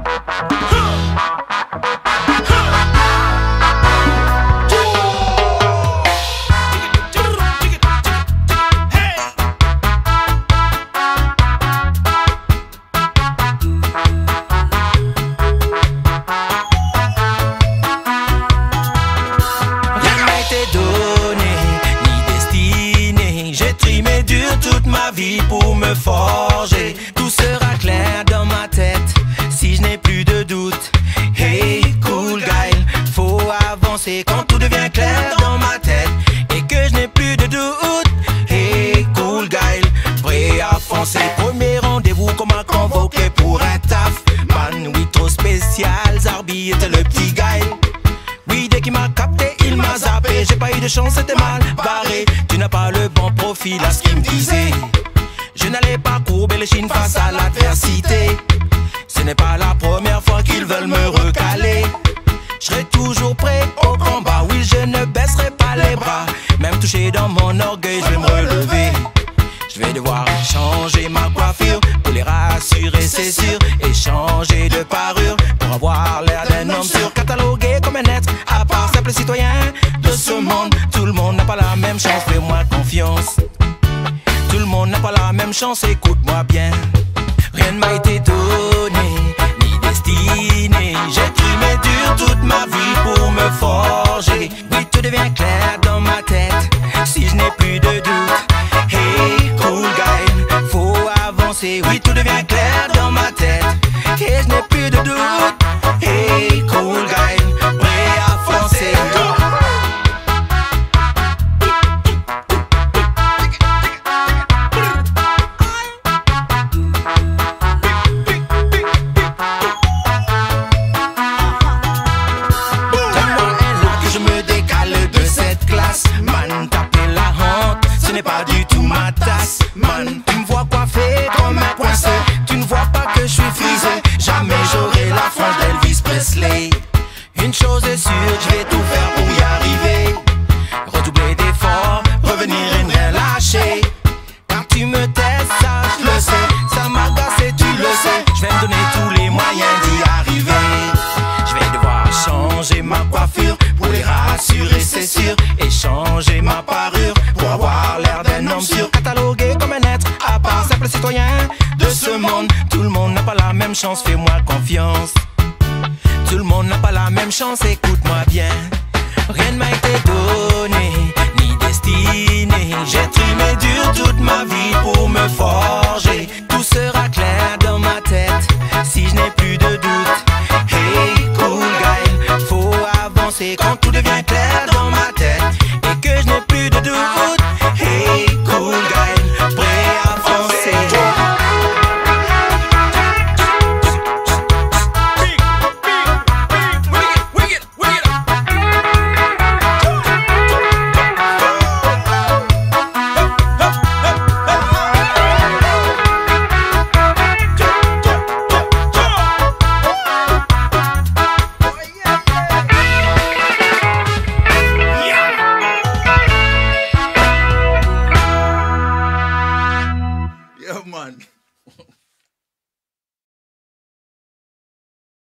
Toute ma vie pour me forger, tout sera clair dans ma tête si je n'ai plus de doute. Hey cool guy, faut avancer quand tout devient clair dans ma tête et que je n'ai plus de doute. Hey cool guy, prêt à foncer. Premier rendez-vous qu'on m'a convoqué pour un taf. Man, oui trop spécial, Zarbi était le petit gars. Oui, dès qu'il m'a capté, il m'a zappé. J'ai pas eu de chance, c'était mal barré. Tu n'as pas le bon profil à ce qu'il me disait. Je n'allais pas courber les chines face à l'adversité. Ce n'est pas la première fois qu'ils veulent me recaler. Je serai toujours prêt au combat. Oui, je ne baisserai pas les bras. Même touché dans mon orgueil, je vais me relever. Je vais devoir changer ma coiffure pour les rassurer, c'est sûr. Et changer de parure pour avoir l'air d'un homme sûr. Catalogué comme un être à part, simple citoyen de ce monde. Tout le monde n'a pas la même chance, fais-moi confiance. Tout le monde n'a pas la même chance, écoute-moi bien. Rien ne m'a été donné, ni destiné. J'ai trimé dur toute ma vie pour me forger. Oui, tout devient clair dans ma tête si je n'ai plus de doute. Hey cool guy, faut avancer. Oui, tout devient clair dans ma tête et je n'ai plus de doute. Hey cool guy, prêt à foncer. Man, taper la honte, ce n'est pas du tout ma tasse. Man, tu me vois coiffé comme un poinçon. Tu ne vois pas que je suis frisé. Jamais j'aurai la frange d'Elvis Presley. Une chose est sûre, je vais tout faire pour y arriver. Redoubler d'efforts, revenir et ne rien lâcher. Car tu me testes, ça je le sais. Ça m'agace et tu le sais. Je vais me donner tous les moyens d'y arriver. Je vais devoir changer ma coiffure pour les rassurer, c'est sûr. Et changer ma parure pour avoir l'air d'un homme sûr. Catalogué comme un être à part, simple citoyen de ce monde. Tout le monde n'a pas la même chance, fais-moi confiance. Tout le monde n'a pas la même chance, écoute-moi bien. Rien ne m'a été donné, ni destiné. J'ai trimé dur toute ma vie pour me forger. Tout sera clair dans ma tête